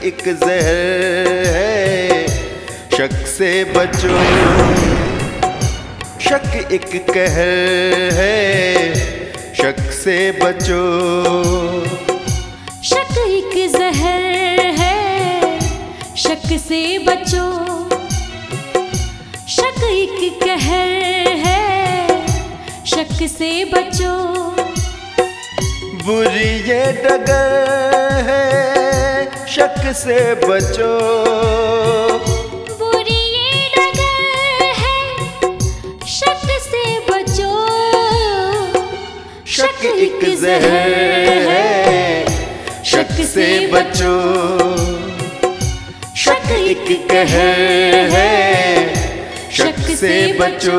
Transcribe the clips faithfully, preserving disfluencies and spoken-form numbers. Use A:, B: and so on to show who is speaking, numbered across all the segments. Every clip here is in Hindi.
A: एक जहर है, शक से बचो। शक एक कहर है, शक से बचो।
B: शक एक जहर है, शक से बचो। शक एक कहर है, शक से बचो।
A: बुरी ये डगर है, शक से बचो।
B: बुरी ये डगर है, शक से बचो।
A: शक एक जहर है, शक से बचो। शक एक कहर है, शक से बचो।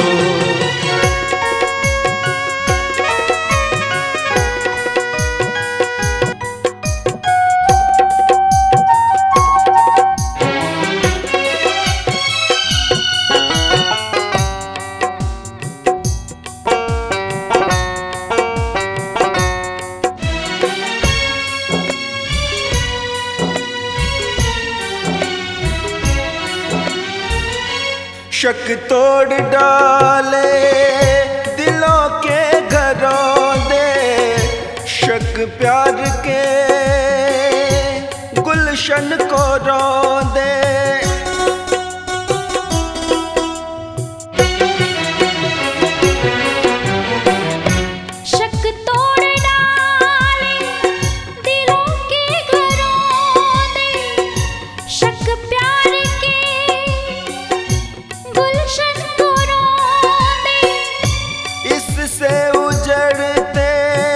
A: शक तोड़ डाले दिलों के घरों दे, शक प्यार के गुलशन को रौंदे।
B: शक तोड़ डाले दिलों के घरों दे, शक प्यार के गुलशन को रौंदे।
A: इससे उजड़ते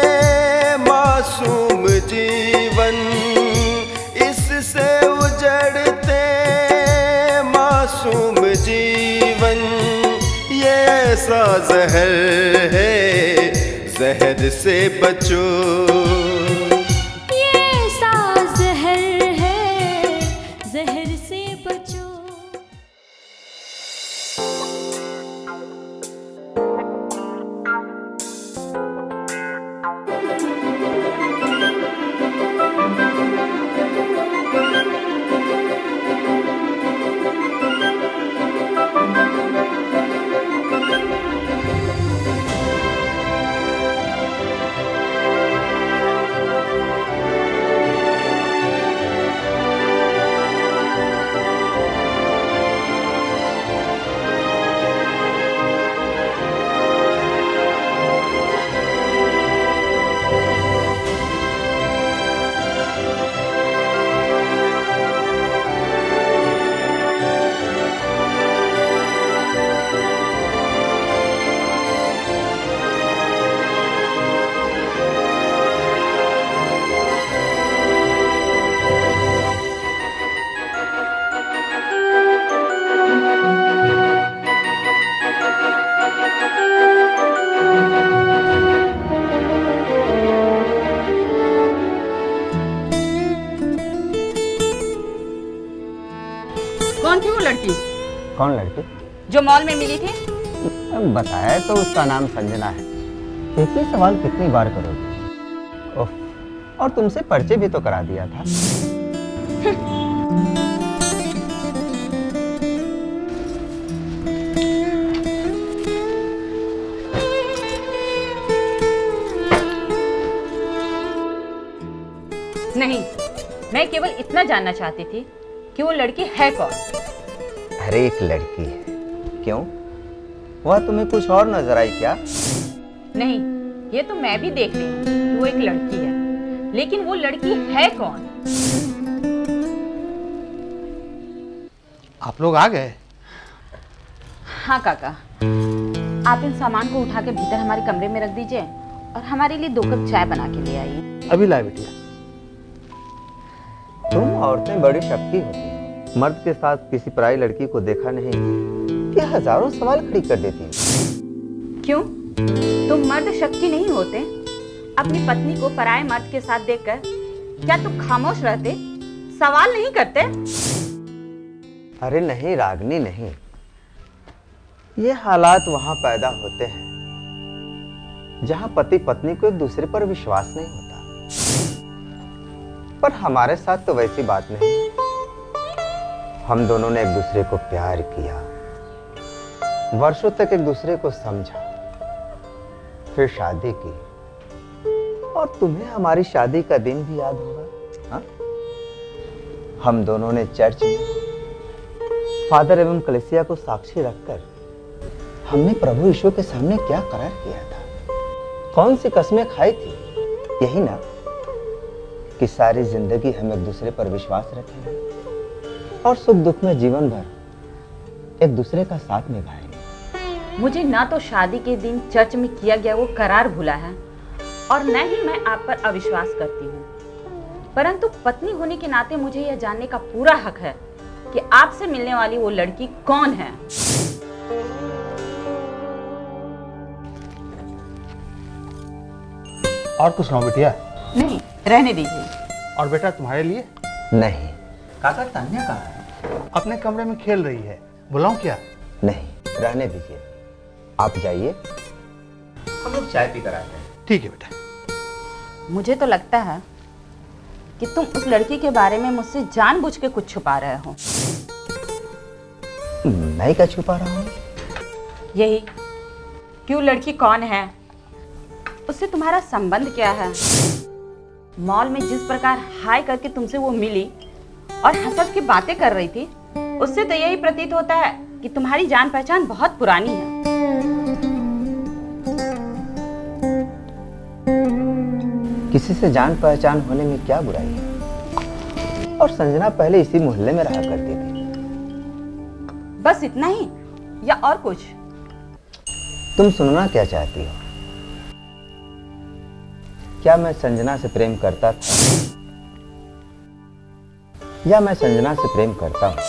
A: मासूम जीवन, इससे उजड़ते मासूम जीवन। ये ऐसा जहर है, जहर से बचो।
B: ये ऐसा जहर है, जहर से बचो।
C: कौन थी वो लड़की?
D: कौन लड़की?
C: जो मॉल में मिली थी?
D: बताया तो उसका नाम संजना है। एक ही सवाल कितनी बार करोगे? ओह, और तुमसे परिचय भी तो करा दिया था।
C: नहीं, मैं केवल इतना जानना चाहती थी कि वो लड़की है कौन?
D: अरे एक लड़की है, क्यों? वह तुम्हें कुछ और नजर आई क्या?
C: नहीं, ये तो मैं भी देख रही हूँ कि वो एक लड़की है, लेकिन वो लड़की है कौन?
E: आप लोग आ गए?
C: हाँ काका, आप इन सामान को उठा के भीतर हमारे कमरे में रख दीजिए और हमारे लिए दो कप चाय बना के ले आइए।
E: अभी लाए बिटिया।
D: तुम औरतें बड़ी शक्की होती हैं। मर्द के साथ किसी पराई लड़की को देखा नहीं कि हजारों सवाल खड़ी कर देती है।
C: क्यों? तुम मर्द शक्की नहीं होते? अपनी पत्नी को पराये मर्द के साथ देखकर क्या तुम खामोश रहते, सवाल नहीं करते?
D: अरे नहीं रागनी, नहीं। ये हालात वहां पैदा होते हैं जहां पति पत्नी को एक दूसरे पर विश्वास नहीं होता। पर हमारे साथ तो वैसी बात नहीं। हम दोनों ने एक दूसरे को प्यार किया, वर्षों तक एक दूसरे को समझा, फिर शादी की। और तुम्हें हमारी शादी का दिन भी याद होगा, हा? हम दोनों ने चर्च में फादर एवं कलीसिया को साक्षी रखकर हमने प्रभु यीशु के सामने क्या करार किया था, कौन सी कस्में खाई थी। यही ना कि सारी जिंदगी हम एक दूसरे पर विश्वास रखेंगे और सुख दुख में जीवन भर एक दूसरे का साथ निभाएंगे।
C: मुझे ना तो शादी के दिन चर्च में किया गया वो करार भूला है और न ही मैं आप पर अविश्वास करती हूँ, परंतु पत्नी होने के नाते मुझे यह जानने का पूरा हक है कि आपसे मिलने वाली वो लड़की कौन है।
E: और कुछ ना बिटिया?
C: नहीं, रहने दीजिए।
E: और बेटा तुम्हारे लिए?
D: नहीं। काका तान्या कहाँ है?
E: अपने कमरे में खेल रही है, बुलाऊं क्या?
D: नहीं, रहने दीजिए, आप जाइए, हम लोग चाय पी कर आते हैं।
E: ठीक है बेटा।
C: मुझे तो लगता है कि तुम उस लड़की के बारे में मुझसे जानबूझ के कुछ छुपा रहे हो।
D: मैं क्या छुपा रहा हूँ?
C: यही कि वो लड़की कौन है, उससे तुम्हारा संबंध क्या है। मॉल में जिस प्रकार हाय करके तुमसे वो मिली और हंस हंस के बातें कर रही थी, उससे तो यही प्रतीत होता है कि तुम्हारी जान पहचान बहुत पुरानी है।
D: किसी से जान पहचान होने में क्या बुराई है? और संजना पहले इसी मोहल्ले में रहा करती थी।
C: बस इतना ही या और कुछ?
D: तुम सुनना क्या चाहती हो? क्या मैं संजना से प्रेम करता था या मैं संजना से प्रेम करता हूं?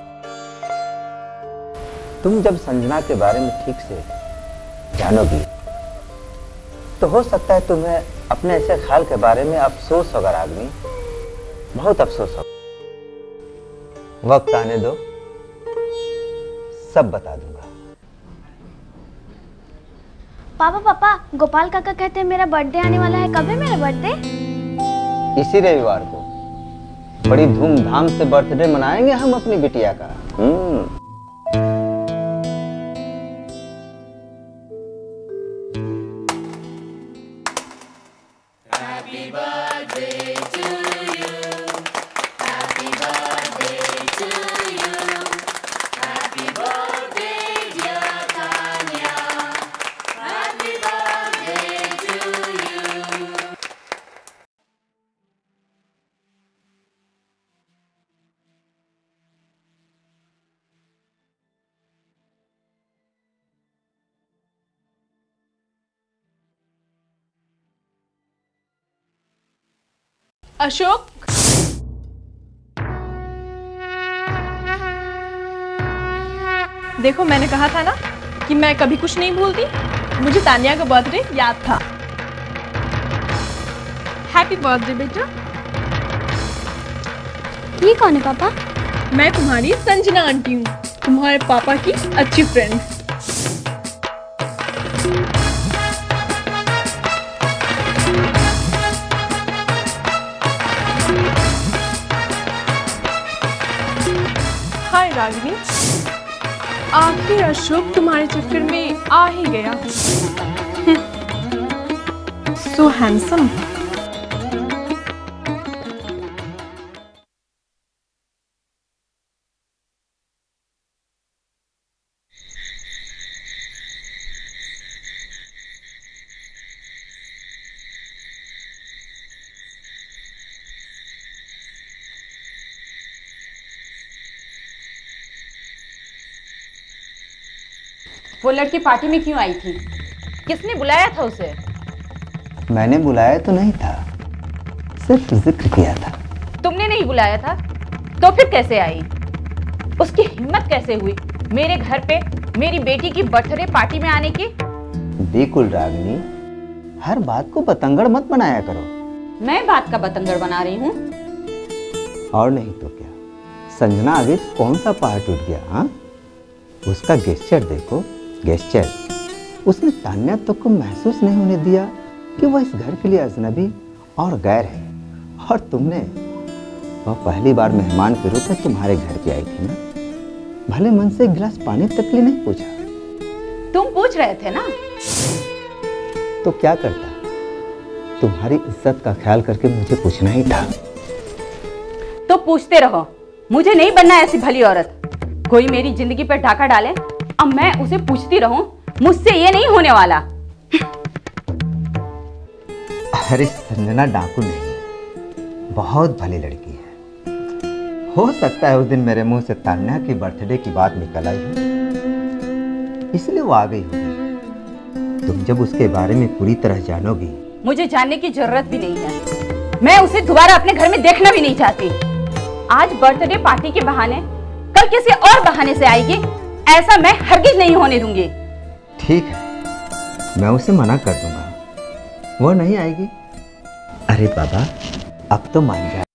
D: तुम जब संजना के बारे में ठीक से जानोगी तो हो सकता है तुम्हें अपने ऐसे ख्याल के बारे में अफसोस होगा रागनी, बहुत अफसोस होगा। वक्त आने दो, सब बता दूंगा।
B: पापा पापा, गोपाल काका कहते हैं मेरा बर्थडे आने वाला है। कब है मेरा बर्थडे?
D: इसी रविवार को बड़ी धूमधाम से बर्थडे मनाएंगे हम अपनी बिटिया का। हम्म।
F: अशोक, देखो मैंने कहा था ना कि मैं कभी कुछ नहीं भूलती। मुझे तानिया का बर्थडे याद था। हैप्पी बर्थडे बेटा।
B: ये कौन है पापा?
F: मैं तुम्हारी संजना आंटी हूँ, तुम्हारे पापा की अच्छी फ्रेंड। हाय रागिनी, आखिर अशोक तुम्हारे चक्कर में आ ही गया। So handsome.
C: वो लड़की पार्टी में क्यों आई थी? किसने बुलाया था उसे?
D: मैंने बुलाया तो नहीं था, सिर्फ जिक्र किया था।
C: तुमने नहीं बुलाया था तो फिर कैसे आई? उसकी हिम्मत कैसे हुई मेरे घर पे मेरी बेटी की बर्थडे पार्टी में आने की?
D: बिल्कुल रागिनी, हर बात को बतंगड़ मत बनाया करो।
C: मैं बात का बतंगड़ बना रही हूँ?
D: और नहीं तो क्या, संजना आगे कौन सा पहाड़ टूट गया? हाँ, उसका गेस्चर देखो, गेस्चर। उसने तान्या तक को महसूस नहीं होने दिया कि वह इस घर के लिए अजनबी और गैर है। और तुमने वह पहली बार मेहमान के रूप में तुम्हारे घर पे आई थी ना, भले मन से एक गिलास पानी तक लिए नहीं पूछा।
C: तुम पूछ रहे थे ना।
D: तो क्या करता, तुम्हारी इज्जत का ख्याल करके मुझे पूछना ही था।
C: तो पूछते रहो, मुझे नहीं बनना ऐसी भली औरत। कोई मेरी जिंदगी पर डाका डाले अब मैं उसे पूछती रहूं, मुझसे ये नहीं होने वाला।
D: अरे संजना डाकू नहीं, बहुत भली लड़की है। हो सकता है उस दिन मेरे मुंह से तान्या की बर्थडे की बात निकल आई हो, इसलिए वो आ गई होगी। तुम जब उसके बारे में पूरी तरह जानोगी।
C: मुझे जानने की जरूरत भी नहीं है, मैं उसे दोबारा अपने घर में देखना भी नहीं चाहती। आज बर्थडे पार्टी के बहाने कल किसी और बहाने से आएगी, ऐसा मैं हरगिज नहीं होने दूंगी।
D: ठीक है, मैं उसे मना कर दूंगा, वो नहीं आएगी। अरे बाबा, अब तो मान जाए।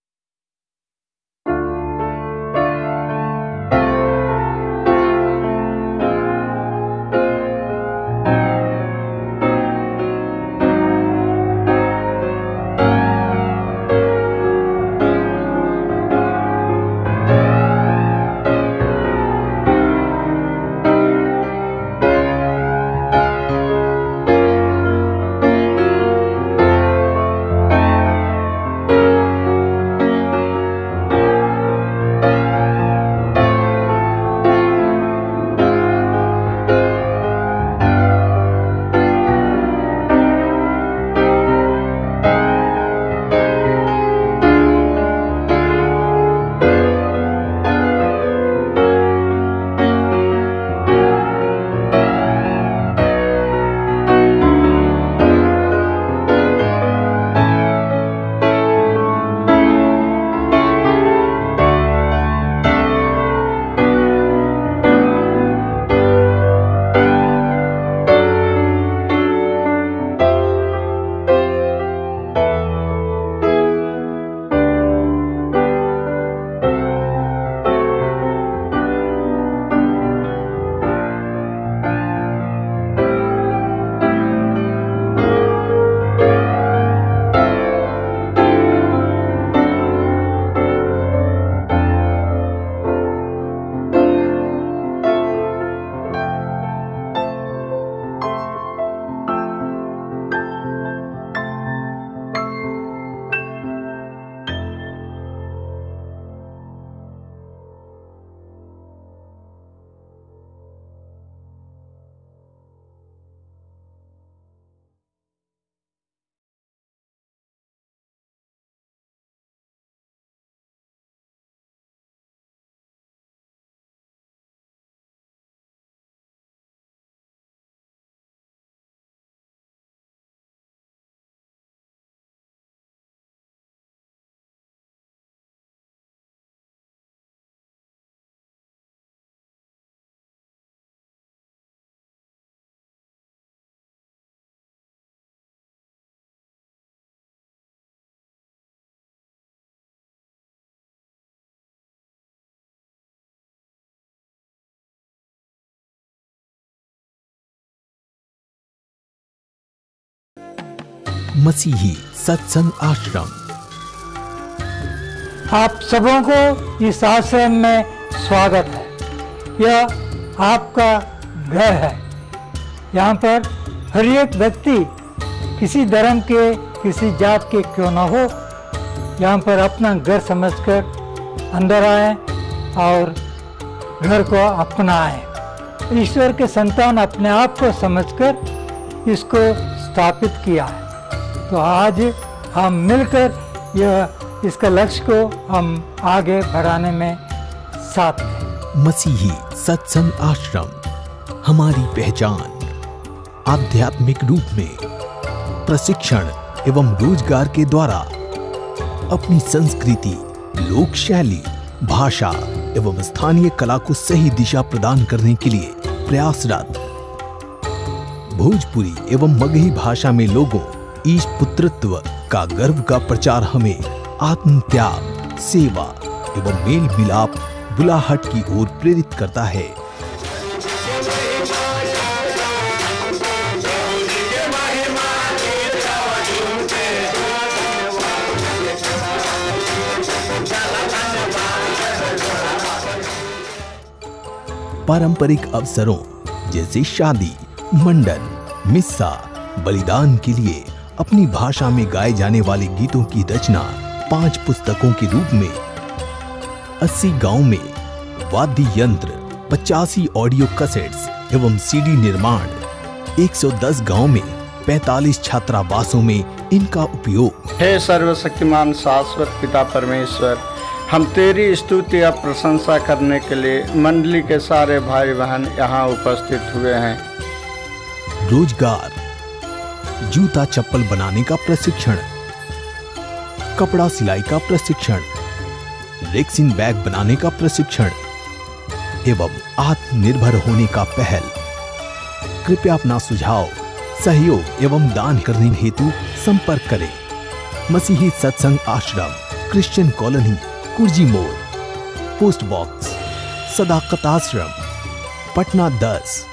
G: मसीही सत्संग आश्रम।
H: आप सबों को इस आश्रम में स्वागत है। यह आपका घर है। यहाँ पर हर एक व्यक्ति किसी धर्म के, किसी जात के क्यों न हो, यहाँ पर अपना घर समझकर अंदर आए और घर को अपनाएं। ईश्वर के संतान अपने आप को समझकर इसको स्थापित किया है। तो आज हम मिलकर यह इसका लक्ष्य को हम आगे बढ़ाने में साथ हैं।
G: मसीही सत्संग आश्रम हमारी पहचान आध्यात्मिक रूप में प्रशिक्षण एवं रोजगार के द्वारा अपनी संस्कृति, लोक शैली, भाषा एवं स्थानीय कला को सही दिशा प्रदान करने के लिए प्रयासरत। भोजपुरी एवं मगही भाषा में लोगों ईश पुत्रत्व का गर्व का प्रचार हमें आत्म त्याग, सेवा एवं मेल मिलाप बुलाहट की ओर प्रेरित करता है।
A: चला
G: पारंपरिक अवसरों जैसे शादी, मंडन, मिस्सा, बलिदान के लिए अपनी भाषा में गाए जाने वाले गीतों की रचना पांच पुस्तकों के रूप में, अस्सी गांव में वाद्य यंत्र, पचासी ऑडियो कैसेट्स एवं सीडी निर्माण, एक सौ दस गांव में पैंतालीस छात्रावासों में इनका उपयोग।
I: हे सर्वशक्तिमान शाश्वत पिता परमेश्वर, हम तेरी स्तुति और प्रशंसा करने के लिए मंडली के सारे भाई बहन यहाँ उपस्थित हुए हैं।
G: रोजगार, जूता चप्पल बनाने का प्रशिक्षण, कपड़ा सिलाई का प्रशिक्षण, रेक्सिन बैग बनाने का प्रशिक्षण एवं आत्मनिर्भर होने का पहल। कृपया अपना सुझाव, सहयोग एवं दान करने हेतु संपर्क करें। मसीही सत्संग आश्रम, क्रिश्चियन कॉलोनी, कुर्जी मोड़, पोस्ट बॉक्स, सदाकत आश्रम, पटना दस।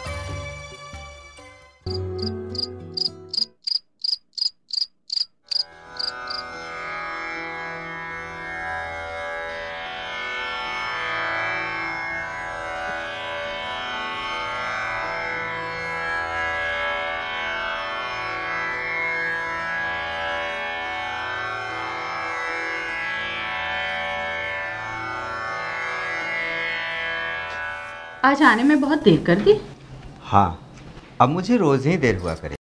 C: आज आने में बहुत देर कर दी।
D: हाँ, अब मुझे रोज ही देर हुआ करे।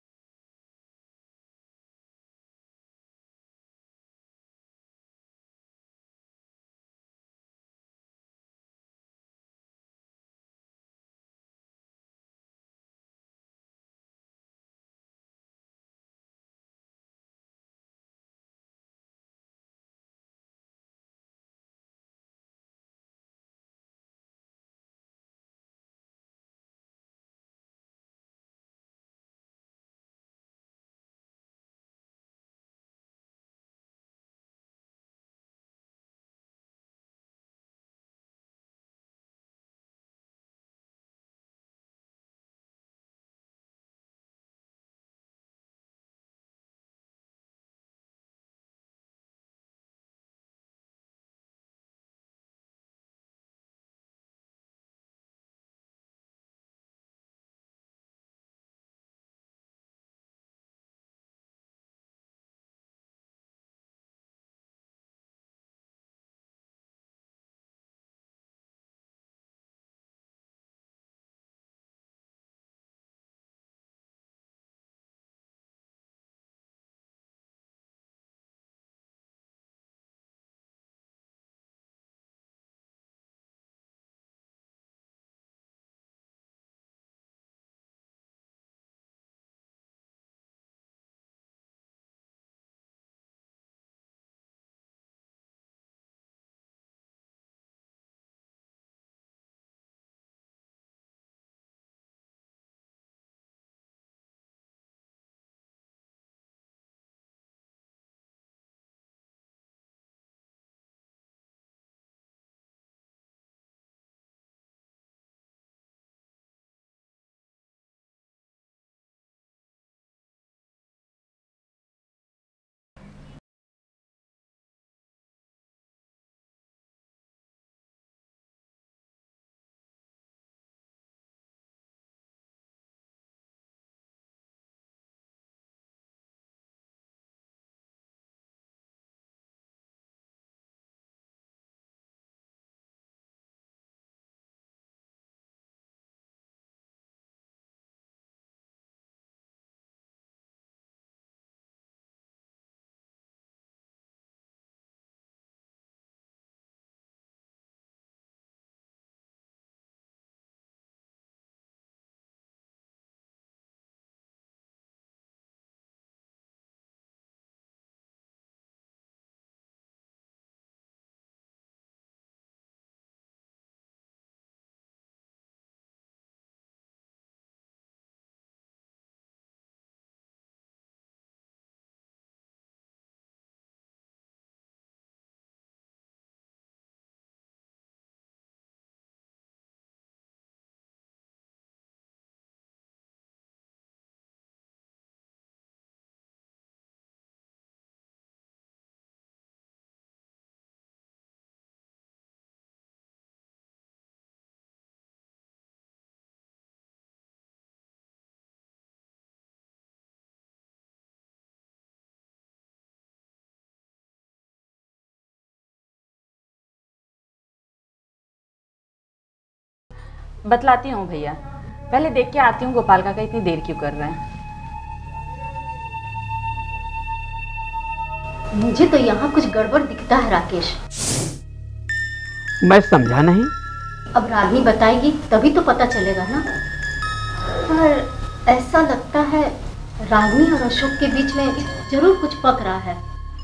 C: बतलाती हूँ भैया, पहले देख के आती हूँ गोपाल काका इतनी देर क्यों कर रहे हैं।
J: मुझे तो यहाँ कुछ गड़बड़ दिखता है राकेश।
K: मैं समझा नहीं।
J: अब रागिनी बताएगी तभी तो पता चलेगा ना। पर ऐसा लगता है रागिनी और अशोक के बीच में जरूर कुछ पक रहा है।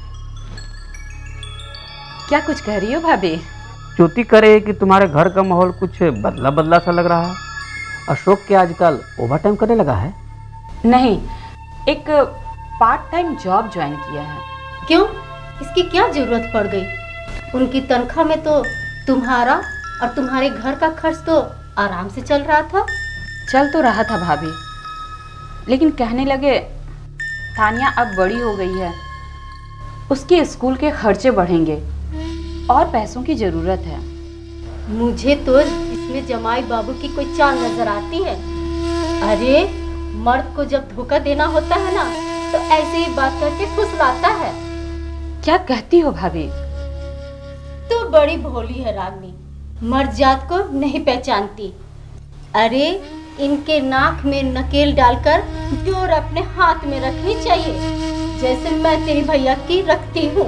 C: क्या कुछ कह रही हो भाभी?
K: च्युति करे कि तुम्हारे घर का माहौल कुछ बदला बदला सा लग रहा है। अशोक के आजकल ओवर टाइम करने लगा है।
C: नहीं, एक पार्ट टाइम जॉब ज्वाइन किया है।
J: क्यों? इसकी क्या जरूरत पड़ गई? उनकी तनख्वाह में तो तुम्हारा और तुम्हारे घर का खर्च तो आराम से चल रहा था।
C: चल तो रहा था भाभी, लेकिन कहने लगे तानिया अब बड़ी हो गई है, उसके स्कूल के खर्चे बढ़ेंगे और पैसों की जरूरत है।
J: मुझे तो इसमें जमाई बाबू की कोई चाल नजर आती है। अरे मर्द को जब धोखा देना होता है ना तो ऐसे ही बात करके फुसलाता है।
C: क्या कहती हो भाभी?
J: तो बड़ी भोली है रागिनी, मर्द जात को नहीं पहचानती। अरे इनके नाक में नकेल डालकर डोर अपने हाथ में रखनी चाहिए, जैसे मैं तेरी भैया की रखती हूँ।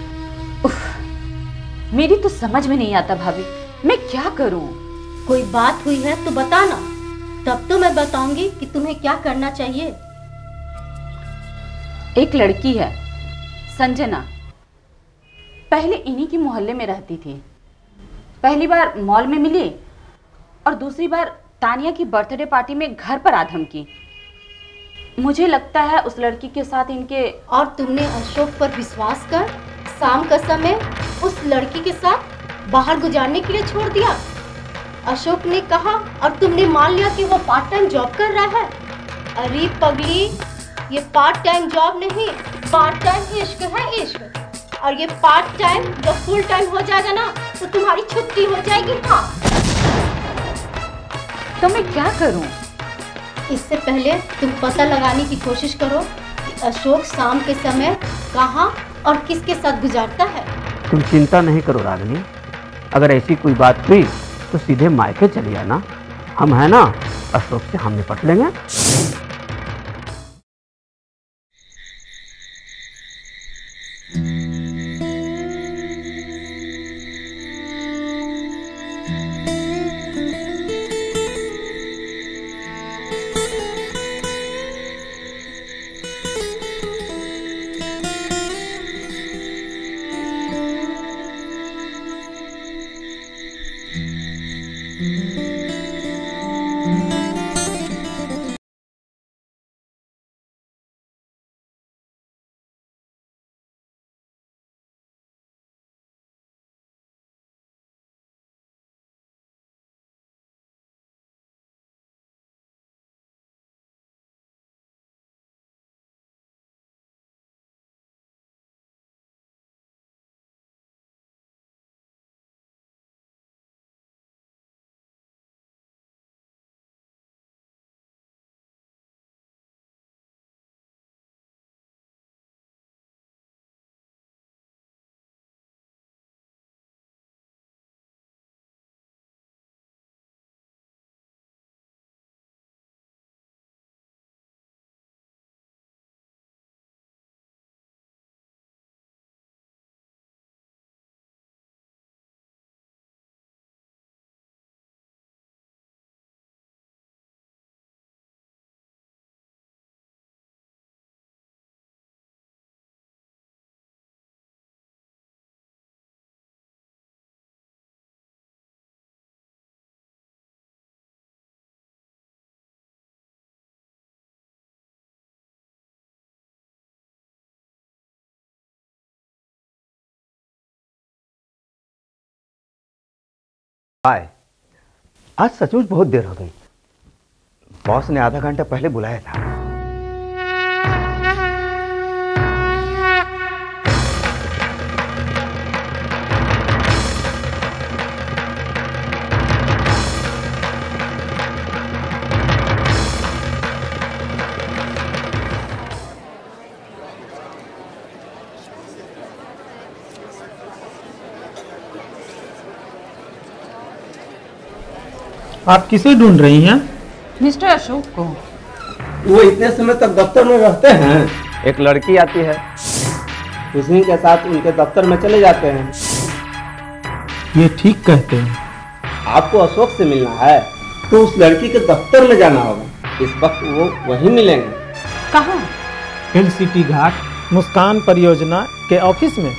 C: मेरी तो समझ में नहीं आता भाभी, मैं क्या करूं?
J: कोई बात हुई है तो बताना, तब तो मैं बताऊंगी कि तुम्हें क्या करना चाहिए।
C: एक लड़की है संजना, पहले इन्हीं की मोहल्ले में रहती थी। पहली बार मॉल में मिली और दूसरी बार तानिया की बर्थडे पार्टी में घर पर आ धमकी। मुझे लगता है उस लड़की के साथ इनके।
J: और तुमने अशोक पर विश्वास कर शाम का समय उस लड़की के साथ बाहर गुजारने के लिए छोड़ दिया। अशोक ने कहा और तुमने मान लिया कि वो पार्ट टाइम जॉब कर रहा है। अरे पगली, ये पार्ट टाइम जॉब नहीं, पार्ट टाइम इश्क है, इश्क। और ये पार्ट टाइम जब फुल टाइम हो जाएगा ना तो तुम्हारी छुट्टी हो जाएगी। हाँ,
C: तो मैं क्या करूं?
J: इससे पहले तुम पता लगाने की कोशिश करो कि अशोक शाम के समय कहाँ और किसके साथ गुजारता है।
K: तुम चिंता नहीं करो रागिनी, अगर ऐसी कोई बात हुई तो सीधे मायके चली आना, हम है ना, अशोक से हम निपट लेंगे।
D: हाय, आज सचमुच बहुत देर हो गई। बॉस ने आधा घंटा पहले बुलाया था।
L: आप किसे ढूंढ रही हैं?
C: मिस्टर अशोक को।
K: वो इतने समय तक दफ्तर में रहते हैं। एक लड़की आती है, उसी के साथ उनके दफ्तर में चले जाते हैं।
L: ये ठीक कहते हैं।
K: आपको अशोक से मिलना है तो उस लड़की के दफ्तर में जाना होगा। इस वक्त वो वहीं मिलेंगे।
C: कहाँ?
L: हिल सिटी घाट मुस्कान परियोजना के ऑफिस में।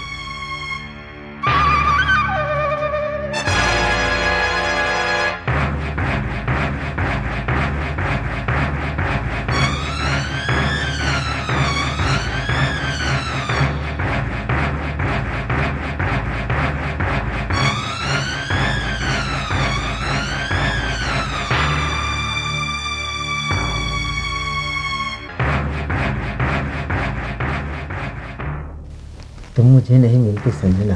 D: तुम मुझे नहीं मिलती संजना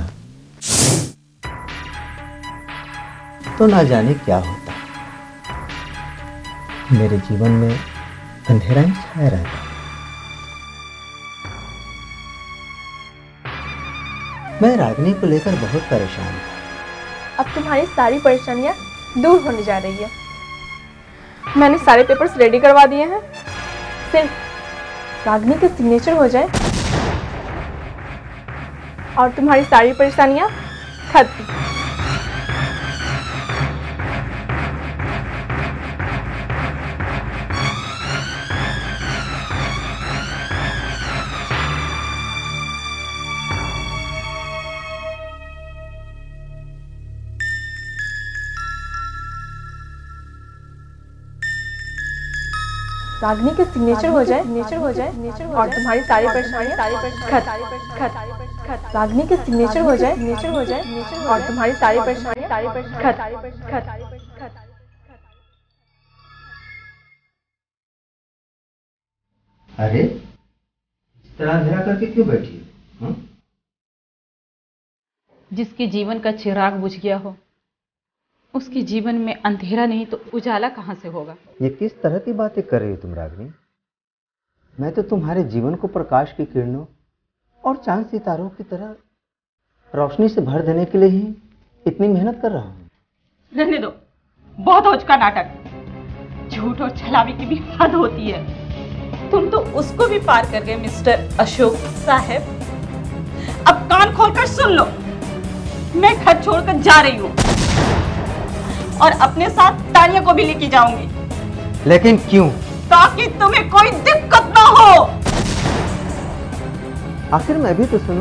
D: तो ना जाने क्या होता। मेरे जीवन में अंधेरा ही छाया रहता। मैं रागिनी को लेकर बहुत परेशान था।
F: अब तुम्हारी सारी परेशानियां दूर होने जा रही है। मैंने सारे पेपर्स रेडी करवा दिए हैं, सिर्फ रागिनी के सिग्नेचर हो जाए और तुम्हारी सारी परेशानियां खत्म। रागिनी के सिग्नेचर हो जाए, सिग्नेचर हो जाए, और तुम्हारी सारी परेशानियां सारी परेशानियां रागिनी के सिग्नेचर हो जाए, सिग्नेचर हो जाए, और तुम्हारी सारी परेशानियां सारी परेशानियां।
D: अरे इस तरह अंधेरा करके क्यों बैठी हो?
C: जिसके जीवन का चिराग बुझ गया हो उसके जीवन में अंधेरा नहीं तो उजाला कहां से होगा?
D: ये किस तरह की बातें कर रही हो तुम रागिनी? मैं तो तुम्हारे जीवन को प्रकाश की किरणों और चांद सितारों की तरह रोशनी से भर देने के लिए ही इतनी मेहनत कर रहा हूँ।
C: रहने दो, बहुत हो चुका नाटक। झूठ और छलावी की भी हद होती है। तुम तो उसको भी पार कर गए मिस्टर अशोक साहब। अब कान खोलकर सुन लो, मैं घर छोड़कर जा रही हूँ और अपने साथ तानिया को भी लेके जाऊंगी।
D: लेकिन क्यों?
C: ताकि तुम्हें कोई दिक्कत ना हो।
D: आखिर मैं भी तो सुनूं,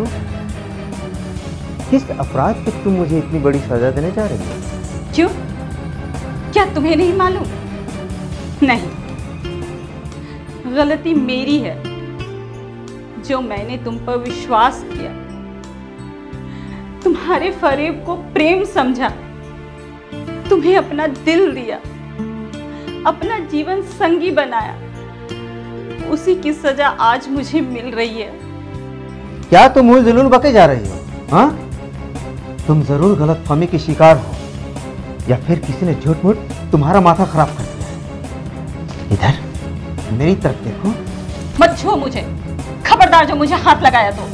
D: किस अपराध पे तुम मुझे इतनी बड़ी सजा देने जा रही हो?
C: क्यों? क्या तुम्हें नहीं मालूम? नहीं, गलती मेरी है जो मैंने तुम पर विश्वास किया, तुम्हारे फरेब को प्रेम समझा, तुम्हें अपना दिल दिया, अपना जीवन संगी बनाया। उसी की सजा आज मुझे मिल रही है।
D: क्या तुम मुझे जुनून बके जा रही हो? हाँ? तुम जरूर गलतफहमी की शिकार हो या फिर किसी ने झूठ मूठ तुम्हारा माथा खराब कर दिया। इधर मेरी तरफ देखो।
C: मत छू मुझे, खबरदार जो मुझे हाथ लगाया तो।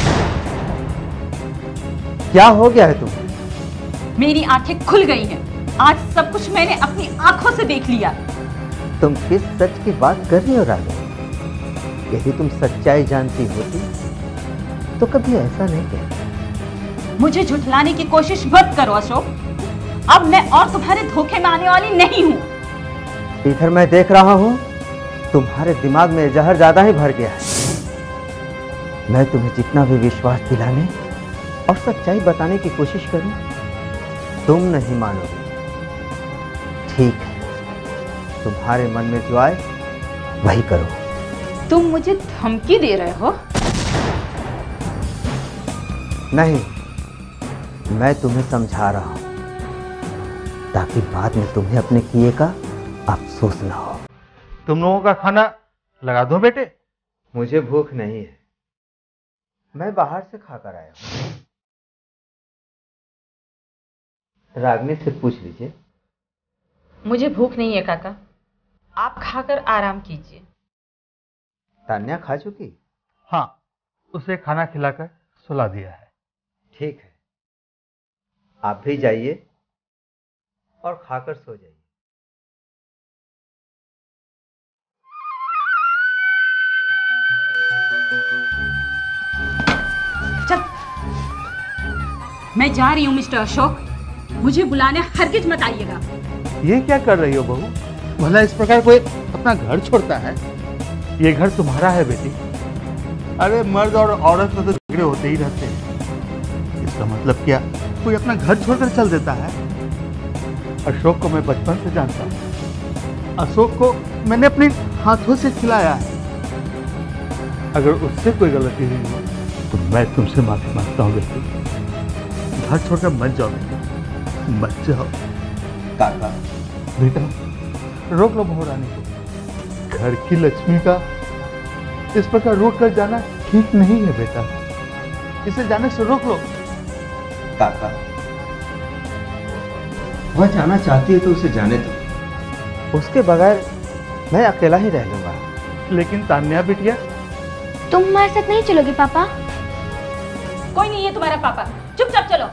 D: क्या हो गया है तुम्हें?
C: मेरी आंखें खुल गई हैं। आज सब कुछ मैंने अपनी आंखों से देख लिया।
D: तुम किस सच की बात कर रही हो रागिनी? यदि तुम सच्चाई जानती होती तो कभी ऐसा नहीं कहती।
C: मुझे झुठलाने की कोशिश मत करो अशोक। अब मैं और तुम्हारे धोखे में आने वाली नहीं हूँ।
D: इधर मैं देख रहा हूँ तुम्हारे दिमाग में जहर ज्यादा ही भर गया है। मैं तुम्हें जितना भी विश्वास दिलाने और सच्चाई बताने की कोशिश करूं, तुम नहीं मानोगे। ठीक है, तुम्हारे मन में जो आए वही करो।
C: तुम मुझे धमकी दे रहे हो?
D: नहीं, मैं तुम्हें समझा रहा हूं ताकि बाद में तुम्हें अपने किए का अफसोस ना हो।
E: तुम लोगों का खाना लगा दो बेटे।
D: मुझे भूख नहीं है, मैं बाहर से खाकर आया हूं। रागिनी से पूछ लीजिए।
C: मुझे भूख नहीं है काका, आप खाकर आराम कीजिए।
D: तान्या खा चुकी?
E: हाँ, उसे खाना खिलाकर सुला दिया है।
D: ठीक है, आप भी जाइए और खाकर सो जाइए।
C: चल, मैं जा रही हूँ मिस्टर अशोक, मुझे बुलाने हरगिज मत आइएगा।
E: ये क्या कर रही हो बहू? भला इस प्रकार कोई अपना घर छोड़ता है? ये घर तुम्हारा है बेटी। अरे मर्द और औरत में तो झगड़े होते ही रहते हैं, इसका मतलब क्या कोई अपना घर छोड़कर चल देता है? अशोक को मैं बचपन से जानता हूँ, अशोक को मैंने अपने हाथों से खिलाया है। अगर उससे कोई गलती हुई हो तो मैं तुमसे माफी मांगता हूँ बेटी। घर छोड़कर मत जाओ बेटी, मत जाओ।
D: काका
E: बेटा रोक लो बहू रानी को। घर की लक्ष्मी का इस प्रकार रोक कर जाना ठीक नहीं है बेटा, इसे जाने से रोक लो।
D: काका वह जाना चाहती है तो उसे जाने दो, उसके बगैर मैं अकेला ही रह लूंगा।
E: लेकिन तान्या बिटिया,
B: तुम हमारे साथ नहीं चलोगे पापा?
C: कोई नहीं है तुम्हारा पापा, चुपचाप चलो।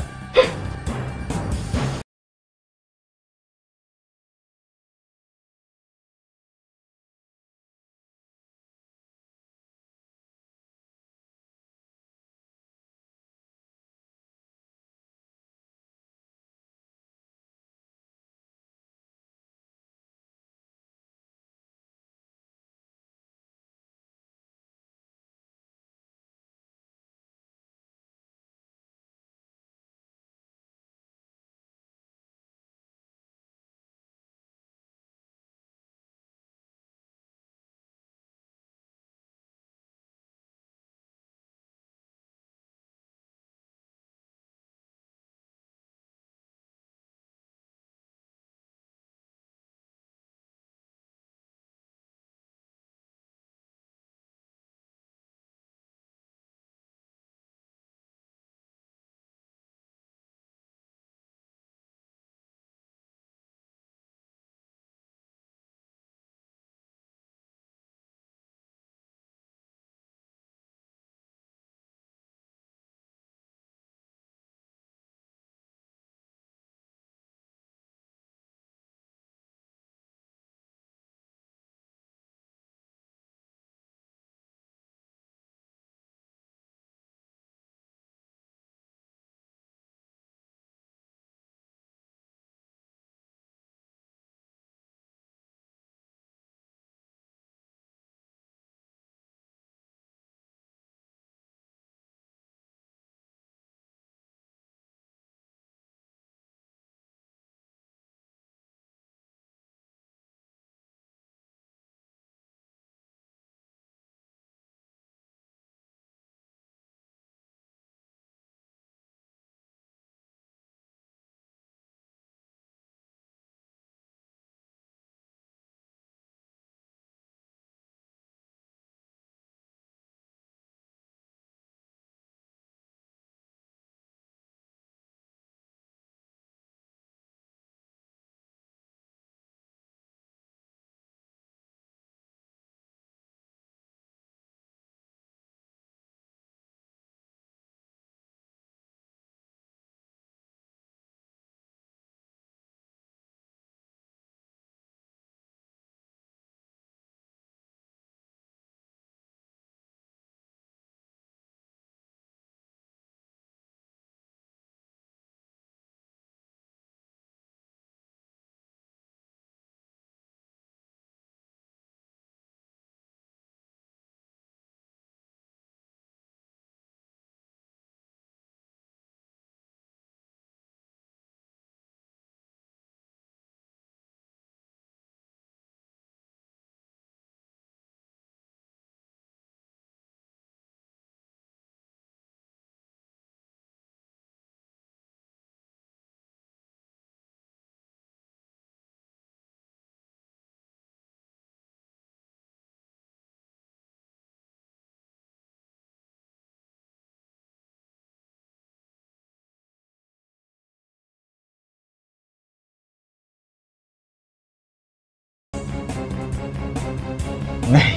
D: नहीं,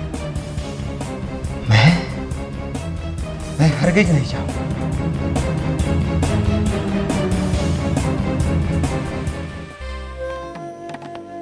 D: मैं मैं हरगिज नहीं जाऊंगा।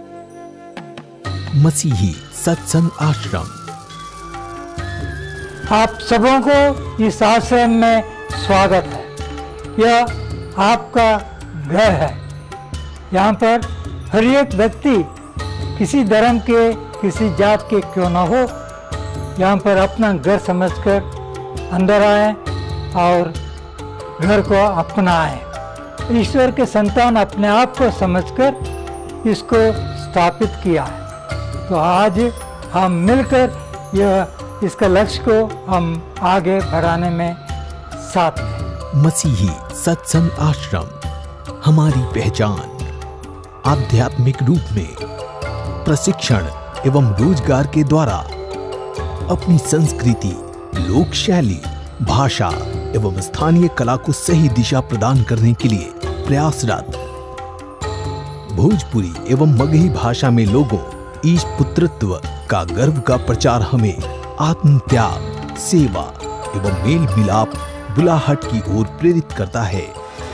G: मसीही सत्संग आश्रम
H: आप सबों को इस आश्रम में स्वागत है। यह आपका घर है। यहाँ पर हर एक व्यक्ति किसी धर्म के, किसी जात के क्यों ना हो, यहाँ पर अपना घर समझकर अंदर आए और घर को अपनाएं। ईश्वर के संतान अपने आप को समझकर इसको स्थापित किया है। तो आज हम मिलकर यह इसका लक्ष्य को हम आगे बढ़ाने में साथ हैं।
G: मसीही सत्संग आश्रम हमारी पहचान आध्यात्मिक रूप में प्रशिक्षण एवं रोजगार के द्वारा अपनी संस्कृति, लोक शैली, भाषा एवं स्थानीय कला को सही दिशा प्रदान करने के लिए प्रयासरत। भोजपुरी एवं मगही भाषा में लोगों ईश पुत्रत्व का गर्व का प्रचार हमें आत्म त्याग, सेवा एवं मेल मिलाप बुलाहट की ओर प्रेरित करता है।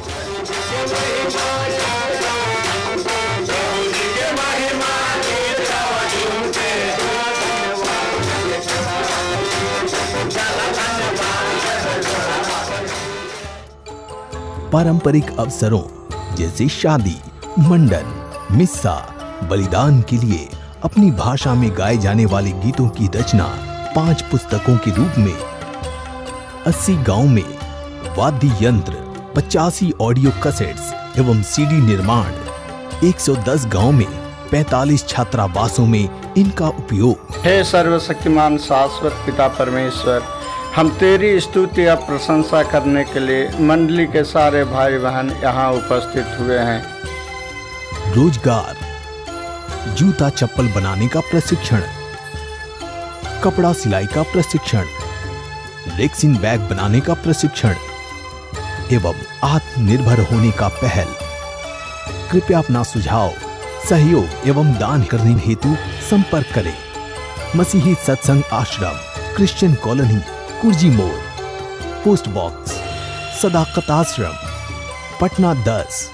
G: पारंपरिक अवसरों जैसे शादी, मंडन, मिस्सा, बलिदान के लिए अपनी भाषा में गाए जाने वाले गीतों की रचना पांच पुस्तकों के रूप में, अस्सी गांव में वाद्य यंत्र, पचासी ऑडियो कैसेट्स एवं सीडी निर्माण, एक सौ दस गांव में पैंतालीस छात्रावासों में इनका उपयोग।
I: हे सर्वशक्तिमान शाश्वत पिता परमेश्वर, हम तेरी स्तुति और प्रशंसा करने के लिए मंडली के सारे भाई बहन यहाँ उपस्थित हुए हैं।
G: रोजगार, जूता चप्पल बनाने का प्रशिक्षण, कपड़ा सिलाई का प्रशिक्षण, रेक्सिन बैग बनाने का प्रशिक्षण एवं आत्मनिर्भर होने का पहल। कृपया अपना सुझाव, सहयोग एवं दान करने हेतु संपर्क करें। मसीही सत्संग आश्रम, क्रिश्चियन कॉलोनी, कुर्जी मोड़, पोस्ट बॉक्स, सदाकत आश्रम, पटना दस।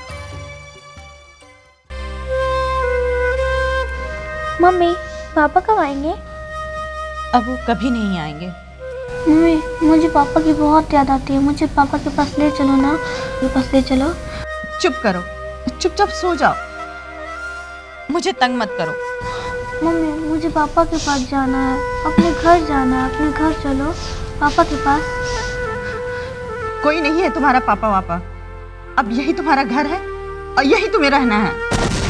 B: मम्मी, पापा कब आएंगे?
C: अब वो कभी नहीं आएंगे।
B: मम्मी, मुझे पापा की बहुत याद आती है। मुझे पापा के पास ले चलो ना, मेरे पास ले चलो।
C: चुप करो, चुपचाप सो जाओ, मुझे तंग मत करो।
B: मम्मी, मुझे पापा के पास जाना है, अपने घर जाना है। अपने घर चलो, पापा के पास।
C: कोई नहीं है तुम्हारा पापा वापा, अब यही तुम्हारा घर है और यही तुम्हें रहना है।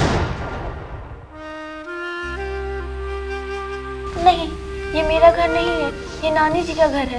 B: नहीं, ये मेरा घर नहीं है, ये नानी जी का घर है।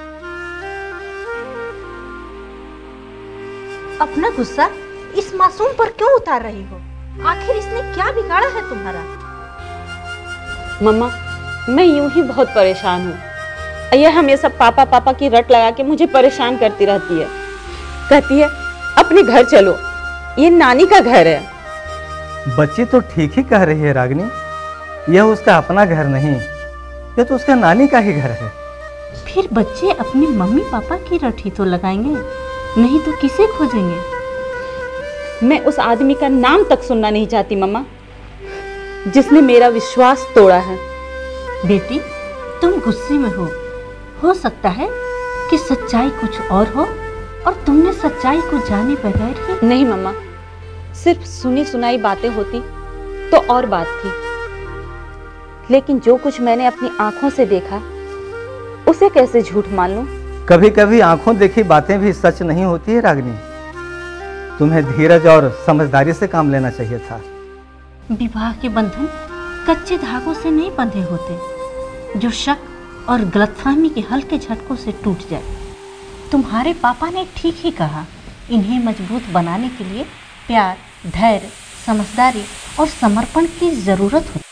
J: अपना गुस्सा इस मासूम पर क्यों उतार रही हो? आखिर इसने क्या बिगाड़ा है तुम्हारा?
C: मम्मा, मैं यूं ही बहुत परेशान हूँ। यह हमेशा पापा पापा की रट लगा के मुझे परेशान करती रहती है। कहती है अपने घर चलो, ये नानी का घर है।
M: बच्ची तो ठीक ही कह रही है रागिनी, यह उसका अपना घर नहीं, यह तो उसका नानी का ही घर है।
J: फिर बच्चे अपने मम्मी पापा की रट ही तो लगाएंगे, नहीं तो किसे खोजेंगे?
C: मैं उस आदमी का नाम तक सुनना नहीं चाहती मम्मा, जिसने मेरा विश्वास तोड़ा है।
J: बेटी, तुम गुस्से में हो हो सकता है कि सच्चाई कुछ और हो और तुमने सच्चाई को जाने बगैर ही।
C: नहीं मम्मा, सिर्फ सुनी सुनाई बातें होती तो और बात थी, लेकिन जो कुछ मैंने अपनी आंखों से देखा उसे कैसे झूठ मान लूं?
M: कभी कभी आंखों देखी बातें भी सच नहीं होती है रागिनी। तुम्हें धीरज और समझदारी से काम लेना चाहिए था।
J: विवाह के बंधन कच्चे धागों से नहीं बंधे होते जो शक और गलतफहमी के हल्के झटकों से टूट जाए। तुम्हारे पापा ने ठीक ही कहा, इन्हें मजबूत बनाने के लिए प्यार, धैर्य, समझदारी और समर्पण की जरूरत होती।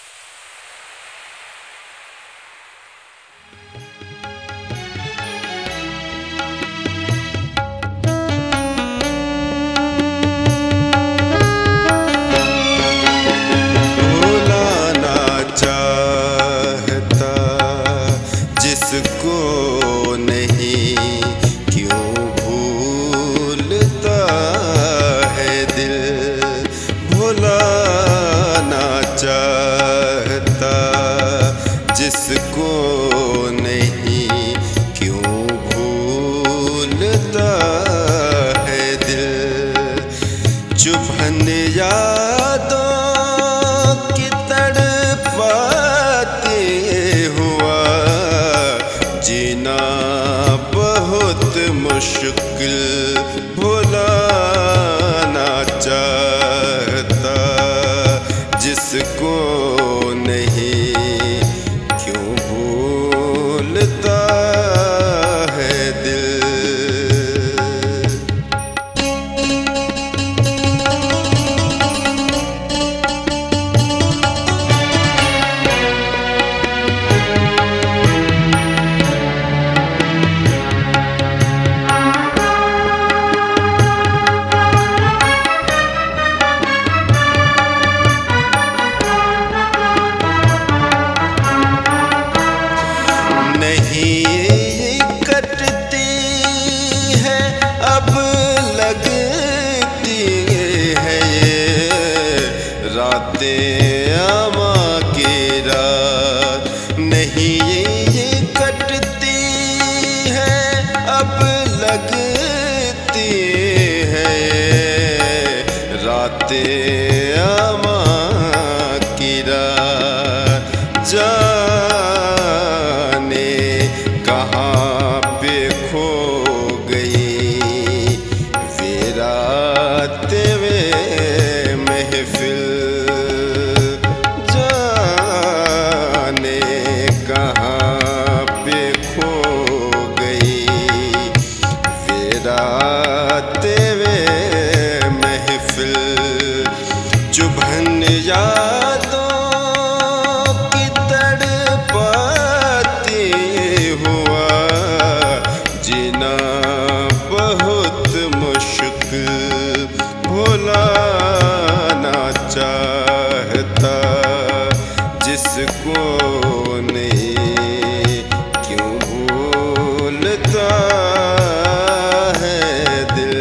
A: भुलाना चाहता चुभन यादों की तड़पाती हुआ जीना बहुत मुश्किल भुलाना चाहता जिसको नहीं क्यों भूलता है दिल। जाने कहाँ पे खो गई वे रातें वे महफिल, जाने कहाँ पे खो गई वे रातें वे महफिल। चुभन यादों भुलाना चाहता जिसको नहीं क्यों भूलता है दिल।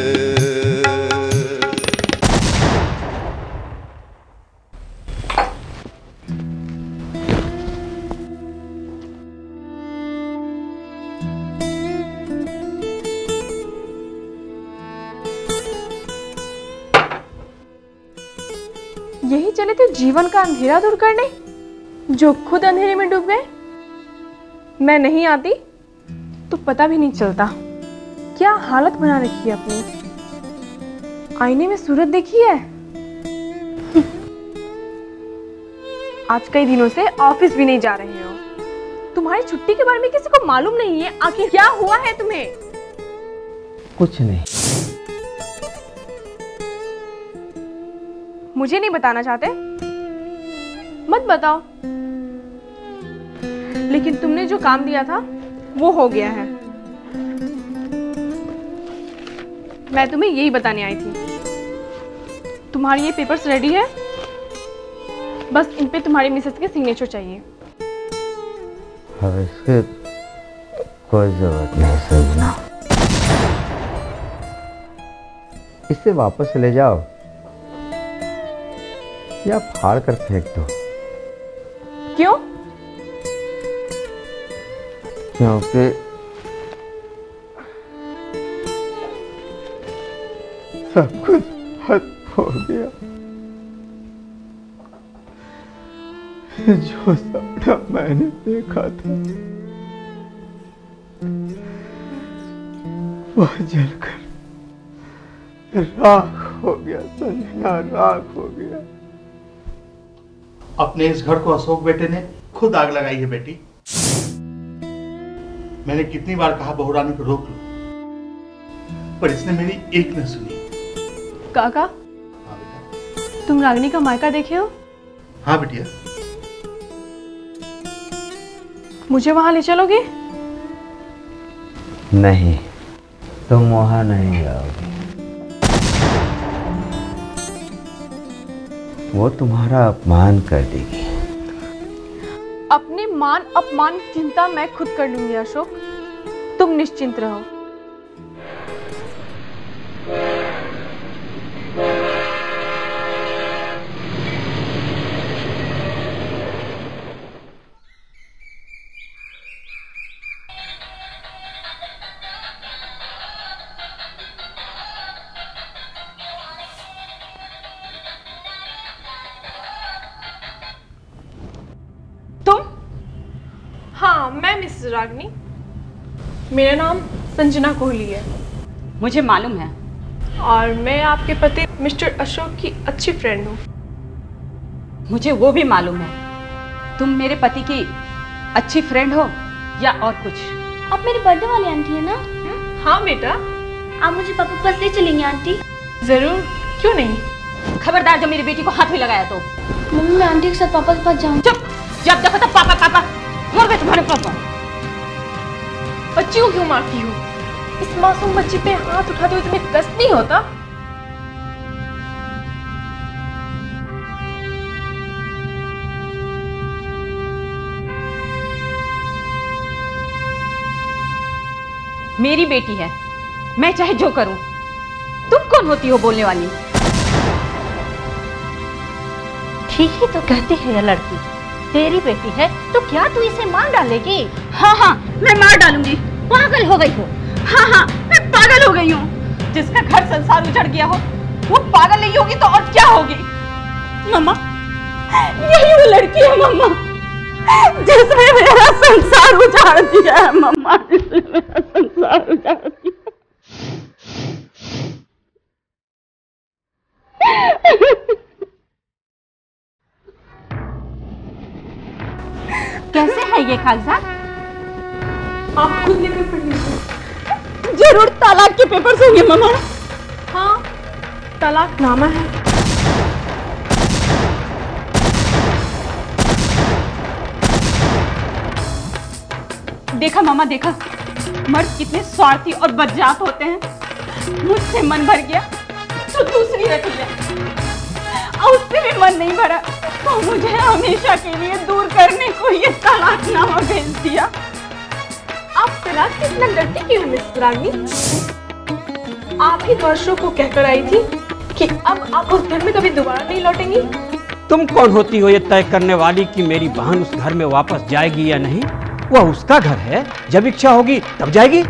F: यही चले थे जीवन का अंधेरा दूर करने, जो खुद अंधेरे में डूब गए। मैं नहीं आती तो पता भी नहीं चलता। क्या हालत बना रखी है अपनी। आईने में सूरत देखी है। आज कई दिनों से ऑफिस भी नहीं जा रहे हो। तुम्हारी छुट्टी के बारे में किसी को मालूम नहीं है। आखिर क्या हुआ है तुम्हें?
D: कुछ नहीं।
F: मुझे नहीं बताना चाहते? मत बताओ। लेकिन तुमने जो काम दिया था वो हो गया है। मैं तुम्हें यही बताने आई थी। तुम्हारी ये पेपर्स रेडी है, बस इन पे तुम्हारी मिसेस के सिग्नेचर चाहिए।
D: अब इसके कोई जरूरत नहीं सजना। इसे वापस ले जाओ या फाड़ कर फेंक दो।
F: क्यों?
D: क्योंकि सब कुछ खत्म हो गया। जो सपना मैंने देखा था वह जलकर राख हो गया। संजना राख हो गया।
E: अपने इस घर को अशोक बेटे ने खुद आग लगाई है बेटी। मैंने कितनी बार कहा बहू रानी को रोक लो, पर इसने मेरी एक न सुनी।
F: काका, तुम रागिनी का मायका देखे हो?
E: हाँ बिटिया।
F: मुझे वहां ले चलोगे?
D: नहीं, तुम वहां नहीं जाओगी। वो तुम्हारा अपमान कर देगी।
F: अपने मान अपमान की चिंता मैं खुद कर लूंगी अशोक, तुम निश्चिंत रहो। हाँ, मैं मिस रागनी। मेरा नाम संजना कोहली है।
C: मुझे मालूम है।
F: और मैं आपके पति मिस्टर अशोक की अच्छी फ्रेंड हूँ।
C: मुझे वो भी मालूम है। तुम मेरे पति की अच्छी फ्रेंड हो या और कुछ?
B: आप मेरी बर्थडे वाली आंटी है ना?
F: हाँ बेटा।
B: आप मुझे पापा के पास ले चलेंगे आंटी?
F: जरूर, क्यों नहीं।
C: खबरदार जब मेरी बेटी को हाथ भी लगाया तो।
B: मम्मी मैं आंटी के साथ पापा के पास जाऊँ?
C: चुप, जब देखो तब पापा पापा। मर गए तुम्हारे पापा।
F: बच्ची को क्यों मारती हो? इस मासूम बच्ची पे हाथ उठाते हुए तुम्हें कष्ट नहीं होता?
C: मेरी बेटी है, मैं चाहे जो करूं। तुम कौन होती हो बोलने वाली?
J: ठीक ही तो कहती है ये लड़की, तेरी बेटी है तो क्या तू इसे मार डालेगी?
C: हाँ हाँ, मैं मार डालूंगी।
J: पागल हो गई हो?
C: हाँ हाँ, मैं पागल हो गई हूँ। जिसका घर संसार उजड़ गया हो वो पागल नहीं होगी तो और क्या होगी? मम्मा, यही वो लड़की है मम्मा जिसने मेरा संसार उजाड़ दिया है। मम्मा, जिसने मेरा संसार उजाड़ दिया।
J: कैसे है ये कागजात?
F: आप खुद लेकर पढ़ लीजिए।
C: जरूर तलाक के पेपर्स होंगे मम्मा।
F: हाँ, तलाकनामा है।
C: देखा मामा, देखा मर्द कितने स्वार्थी और बदजात होते हैं। मुझसे मन भर गया तो दूसरी रख लिया, और उससे भी मन नहीं भरा तो मुझे हमेशा के लिए दूर करने को ये तलाकनामा भेज दिया।
F: आप तलाक से इतना डरती क्यों हैं मिस रागनी? आप ही तो अशोक को कहकर आई थी कि अब आप उस घर में कभी दोबारा नहीं लौटेंगी।
K: तुम कौन होती हो ये तय करने वाली कि मेरी बहन उस घर में वापस जाएगी या नहीं? वह उसका घर है, जब इच्छा होगी तब जाएगी।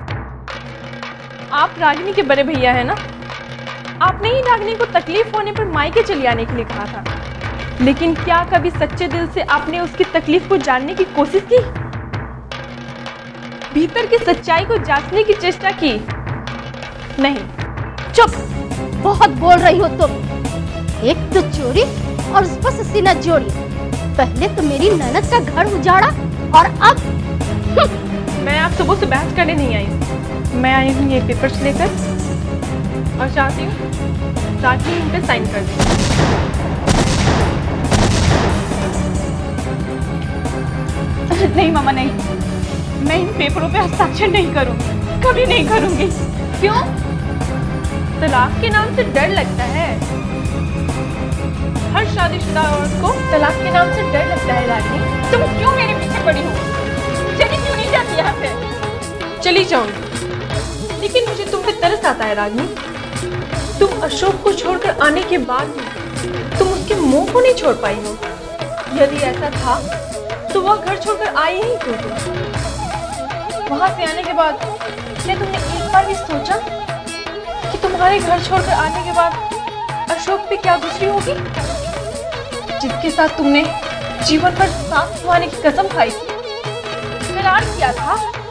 F: आप रागिनी के बड़े भैया है ना? आपने ही रागिनी को तकलीफ होने पर मायके चली आने के लिए कहा था, लेकिन क्या कभी सच्चे दिल से आपने उसकी तकलीफ को जानने की कोशिश की? भीतर की सच्चाई को जांचने की चेष्टा की? नहीं।
J: चुप, बहुत बोल रही हो तुम। एक तो चोरी और उस पर सीना जोड़ी। पहले तो मेरी ननद का घर उजाड़ा और अब
F: मैं आप सुबह से बहस करने नहीं आई। मैं आई हूँ ये पेपर्स लेकर और चाहती हूँ ताकि इन पे साइन कर दें।
C: नहीं मामा, नहीं, मैं इन पेपरों पे हस्ताक्षर नहीं करूंगी, कभी नहीं करूंगी।
F: क्यों? तलाक के नाम से डर लगता है? हर शादीशुदा औरत को तलाक के नाम से डर लगता है रागिनी।
C: तुम क्यों मेरे पीछे पड़ी हो? चली क्यों नहीं जाती यहाँ से?
F: चली जाऊंगी, लेकिन मुझे तुम पे तरस आता है रागिनी। तुम अशोक को छोड़कर आने के बाद भी तुम उसके मुंह को नहीं छोड़ पाई हो। यदि ऐसा था तो वह घर छोड़कर आई ही क्यों तुम? वहां से आने के बाद क्या तुमने एक बार भी सोचा कि तुम्हारे घर छोड़कर आने के बाद अशोक पे क्या गुजरी होगी, जिसके साथ तुमने जीवन भर साथ निभाने की कसम खाई थी, करार किया था?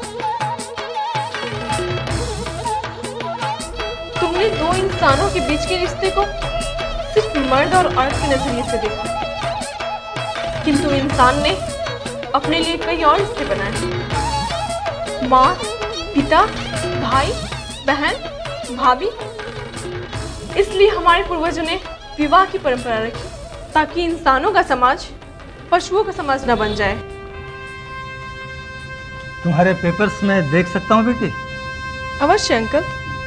F: तुमने दो इंसानों के बीच के रिश्ते को सिर्फ मर्द और औरत के नजरिए से देखा, किंतु इंसान ने अपने लिए कई और रिश्ते बनाए। माँ, पिता, भाई, बहन, भाभी। इसलिए हमारे पूर्वजों ने विवाह की परंपरा रखी, ताकि इंसानों का समाज पशुओं का समाज न बन जाए।
M: तुम्हारे पेपर्स में देख सकता हूँ बेटी?
F: अवश्य अंकल।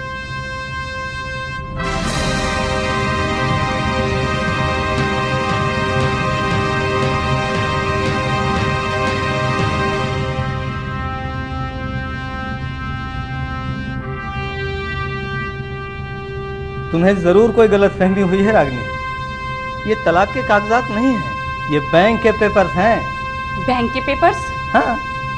M: तुम्हें जरूर कोई गलतफहमी हुई है रागिनी। ये तलाक के कागजात नहीं हैं, ये बैंक के पेपर्स हैं।
C: बैंक के पेपर्स?
M: हाँ।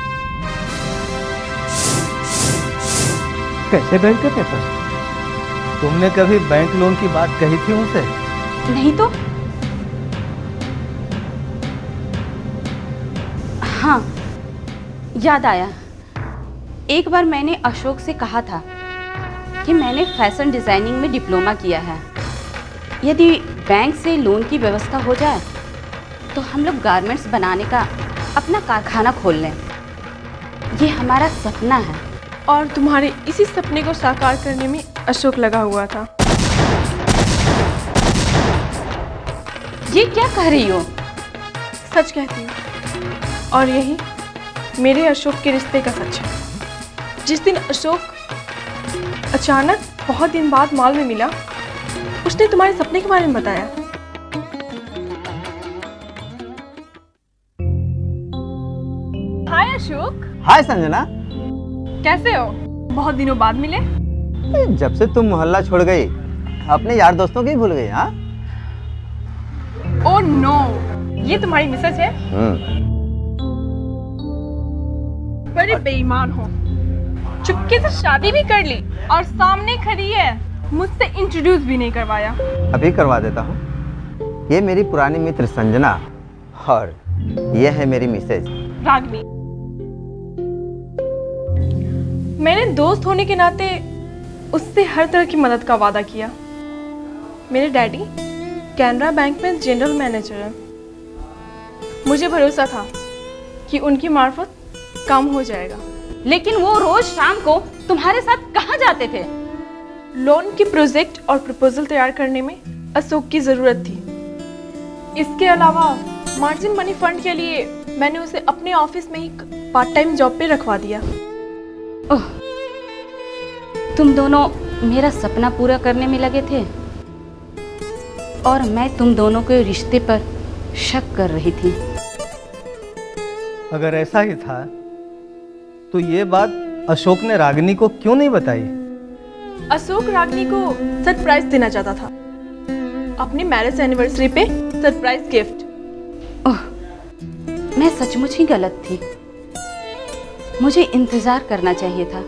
K: कैसे बैंक के पेपर्स?
M: तुमने कभी बैंक लोन की बात कही थी उनसे?
C: नहीं तो। हाँ, याद आया, एक बार मैंने अशोक से कहा था कि मैंने फैशन डिज़ाइनिंग में डिप्लोमा किया है। यदि बैंक से लोन की व्यवस्था हो जाए तो हम लोग गारमेंट्स बनाने का अपना कारखाना खोल लें। ये हमारा सपना है।
F: और तुम्हारे इसी सपने को साकार करने में अशोक लगा हुआ था।
C: ये क्या कह रही हो?
F: सच कहती हूँ, और यही मेरे अशोक के रिश्ते का सच है। जिस दिन अशोक अचानक बहुत दिन बाद मॉल में मिला, उसने तुम्हारे सपने के बारे में बताया। हाय अशोक।
D: हाय संजना,
F: कैसे हो? बहुत दिनों बाद मिले।
D: जब से तुम मोहल्ला छोड़ गई अपने यार दोस्तों की भूल गई। हाँ?
F: ओह नो, ये तुम्हारी मिसेज है? बड़े बेईमान हो, चुपके से शादी भी कर ली और सामने खड़ी है, मुझसे इंट्रोड्यूस भी नहीं करवाया।
D: अभी करवा देता हूँ। ये मेरी पुरानी मित्र संजना और ये है मेरी मिसेज
F: रागनी। मैंने दोस्त होने के नाते उससे हर तरह की मदद का वादा किया। मेरे डैडी कैनरा बैंक में जनरल मैनेजर हैं। मुझे भरोसा था कि उनकी मार्फत काम हो जाएगा।
C: लेकिन वो रोज शाम को तुम्हारे साथ कहाँ जाते थे?
F: लोन की प्रोजेक्ट और प्रपोजल तैयार करने में अशोक की जरूरत थी। इसके अलावा मार्जिन मनी फंड के लिए मैंने उसे अपने ऑफिस में ही पार्ट टाइम जॉब पे रखवा दिया।
C: ओह, तुम दोनों मेरा सपना पूरा करने में लगे थे और मैं तुम दोनों के रिश्ते पर शक कर रही थी।
M: अगर ऐसा ही था तो ये बात अशोक ने रागिनी को क्यों नहीं बताई?
F: अशोक रागिनी को सरप्राइज देना चाहता था, अपनी मैरिज एनिवर्सरी पे सरप्राइज गिफ्ट।
C: ओह, मैं सचमुच ही गलत थी। मुझे इंतजार करना चाहिए था,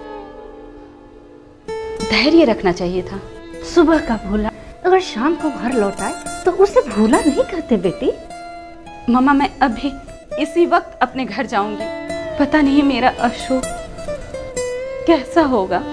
C: धैर्य रखना चाहिए था।
J: सुबह का भूला अगर शाम को घर लौट आए तो उसे भूला नहीं कहते बेटी।
C: मम्मा, मैं अभी इसी वक्त अपने घर जाऊंगी। पता नहीं मेरा अशोक कैसा होगा।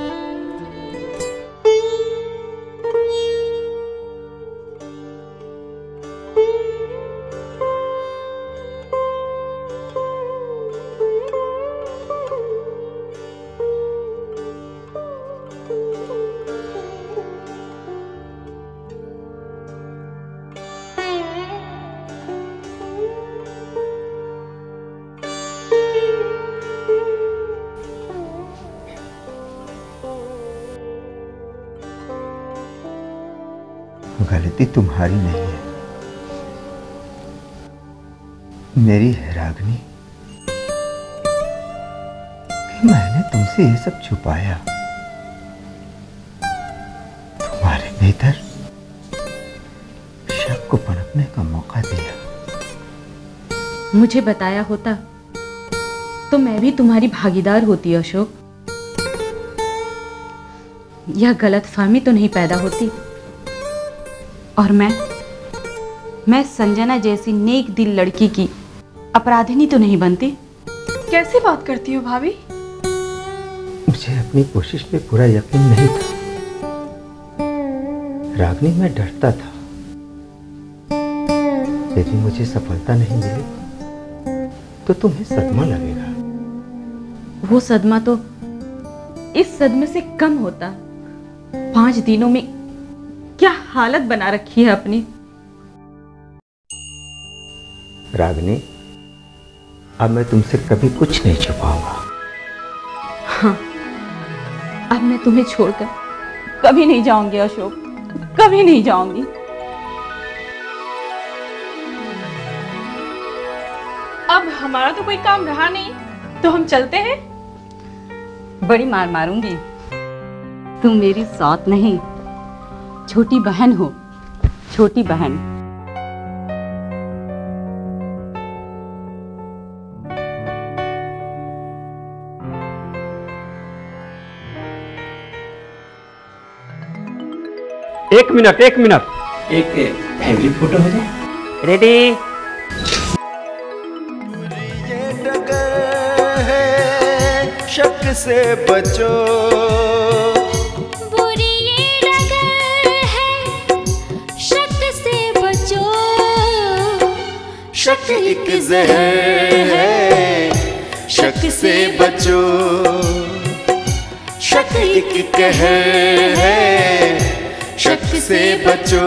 D: गलती तुम्हारी नहीं है, मेरी है रागिनी। मैंने तुमसे ये सब छुपाया, तुम्हारे भीतर शक को पनपने का मौका दिया।
C: मुझे बताया होता तो मैं भी तुम्हारी भागीदार होती अशोक। यह गलतफहमी तो नहीं पैदा होती और मैं मैं संजना जैसी नेक दिल लड़की की अपराधिनी तो नहीं बनती।
F: कैसी बात करती हो भाभी?
D: मुझे अपनी कोशिश पे पूरा यकीन नहीं था रागिनी, मैं डरता था यदि मुझे सफलता नहीं मिली तो तुम्हें सदमा लगेगा।
C: वो सदमा तो इस सदमे से कम होता। पांच दिनों में क्या हालत बना रखी है अपनी।
D: रागिनी, अब मैं तुमसे कभी कुछ नहीं छुपाऊंगा।
C: हाँ, अब मैं तुम्हें छोड़कर कभी नहीं जाऊंगी अशोक, कभी नहीं जाऊंगी।
F: अब हमारा तो कोई काम रहा नहीं, तो हम चलते हैं।
C: बड़ी मार मारूंगी। तुम मेरी साथ नहीं, छोटी बहन हो, छोटी बहन।
K: एक मिनट एक मिनट एक फैमिली फोटो हो जाए। रेडी।
A: है से बचो।
N: बुरी ये डगर है, शक से बचो।
A: शक एक जहर है, शक से बचो। शक एक कहर है, शक से बचो।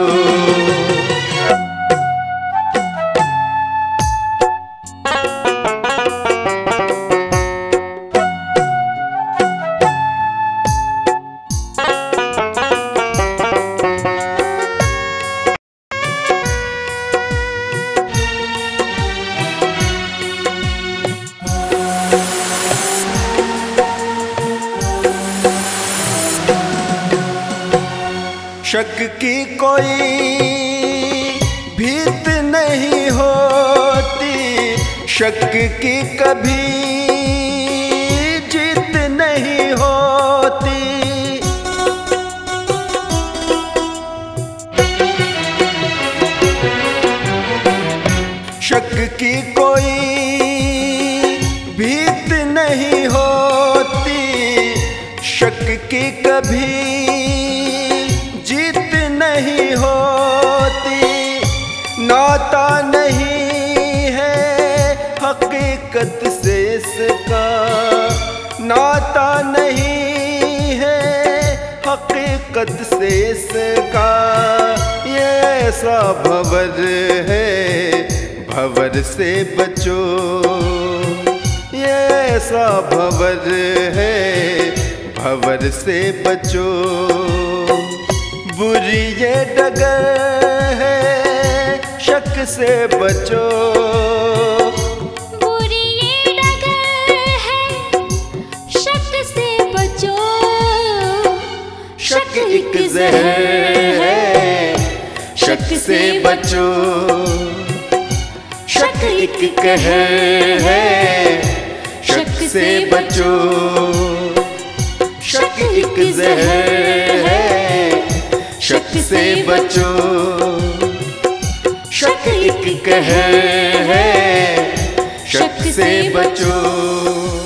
A: शक की कोई भीत नहीं होती, शक की कभी जीत नहीं होती। शक की कोई भीत नहीं होती, शक की कभी नहीं होती। नाता नहीं है हकीकत से इसका, नाता नहीं है हकीकत से इसका। ये ऐसा भंवर है, भंवर से बचो। ये ऐसा भंवर है, भंवर से बचो। बुरी ये डगर है, शक से बचो।
N: बुरी ये डगर है, शक से बचो।
A: शक एक जहर है, शक से बचो। शक एक कहर है, शक से बचो। शक एक जहर है, शक से बचो। शक एक कहर है, शक से बचो।